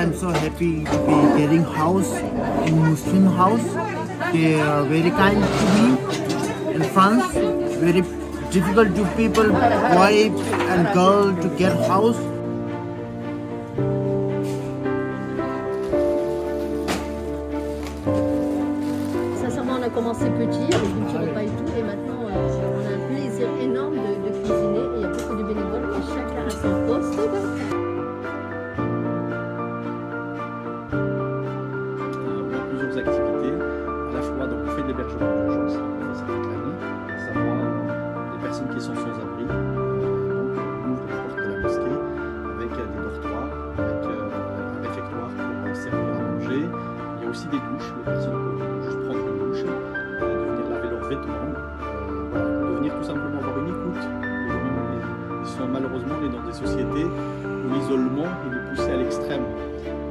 I'm so happy to be getting house in Muslim house. They are very kind to me. In France, very difficult to people, boy and girl, to get house. Sincèrement, on a commencé petit avec des petits repas et tout, et maintenant on a un plaisir énorme de cuisiner. Et il y a beaucoup de bénévoles et chacun a son poste. On a plusieurs activités, à la fois donc on fait de l'hébergement d'urgence, on fait ça toute l'année, à savoir des personnes qui sont sans abri, donc on ouvre les portes de la mosquée avec des dortoirs, avec un réfectoire pour servir à manger. Il y a aussi des douches, les personnes peuvent juste prendre une douche, de venir laver leurs vêtements, voilà, de venir tout simplement avoir une écoute. Malheureusement, on est dans des sociétés où l'isolement est poussé à l'extrême.